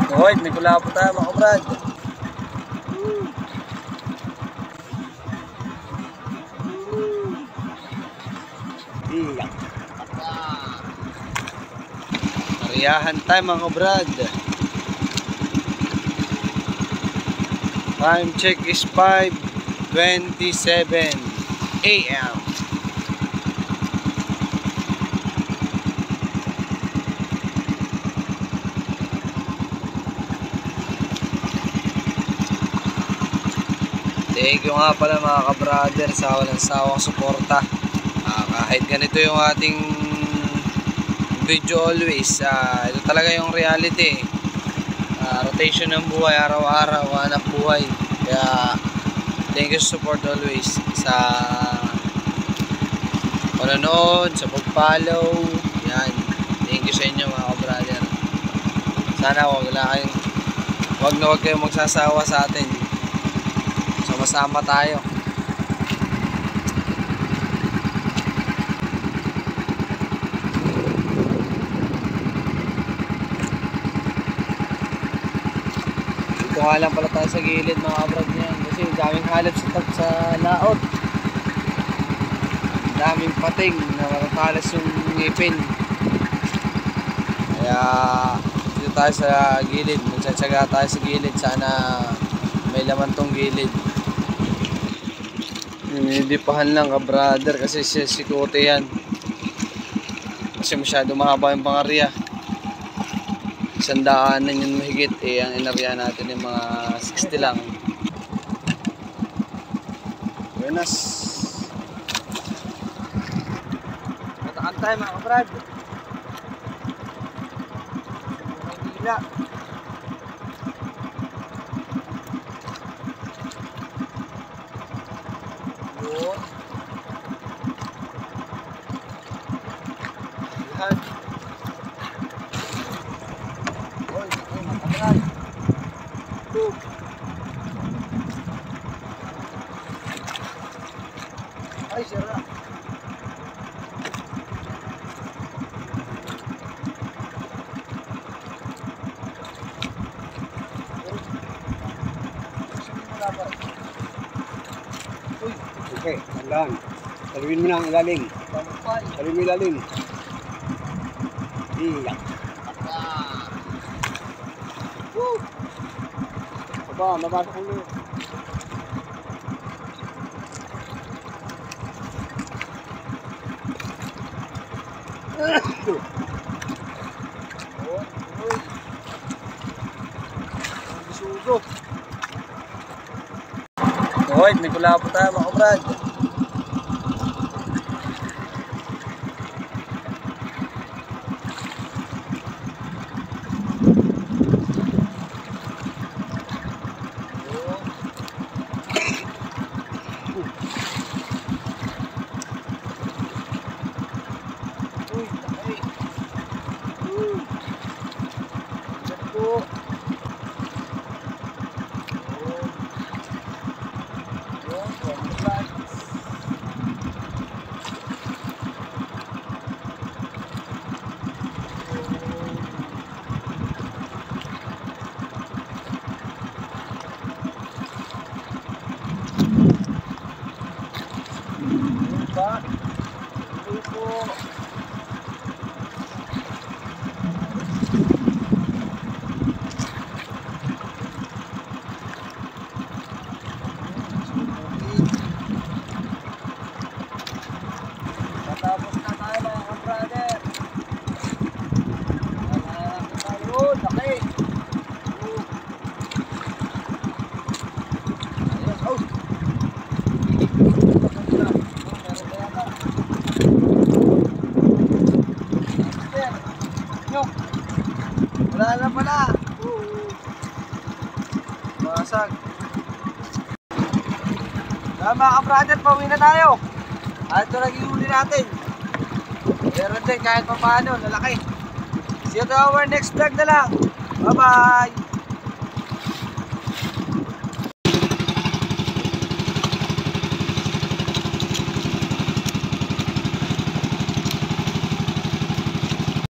Hoy, may kula po tayo mga kabrad. Iyak. Kariyahan tayo mga kabrad. Time check is 5:27 AM. Thank you nga pala mga ka-brother sa walang sawang suporta. Kahit ganito yung ating video always, ito talaga yung reality. Rotation ng buhay, araw-araw, hanap buhay. Kaya thank you support always sa panonood, sa pag-follow. Yan. Thank you sa inyo mga ka-brother. Sana wag na wag kayong magsasawa sa atin. Sama-sama tayo. Dito nga lang pala tayo sa gilid mga kabrad niyan kasi daming halip sa laot. Daming pating na matatalas yung ngipin. Kaya dito tayo sa gilid. Magsatsaga tayo sa gilid. Sana may laman tong gilid. Ninidipahan lang ka brother kasi sikote yan. Kasi masyado mahaba yung pangarya. 100 yun mahigit. Ang inarya natin yung mga 60 lang. Buenas. Matakan tayo mga kabrad. Manila. Ay, sira. Okay, tandaan. Saluin mo na ang ilalim. Saluin mo ilalim. Iyak. Aba, mabasa ko ulit. Hoy, may kula po tayo mga kabrad. Tapos na tayo mga ka-brother. Ayun, laki. Ayun, oh. Wala na pala. Masag. Mga ka-brother, pauwi na tayo. At ito naging huli natin. Meron din kahit pa paano, lalaki. See you to our next vlog na lang. Bye bye!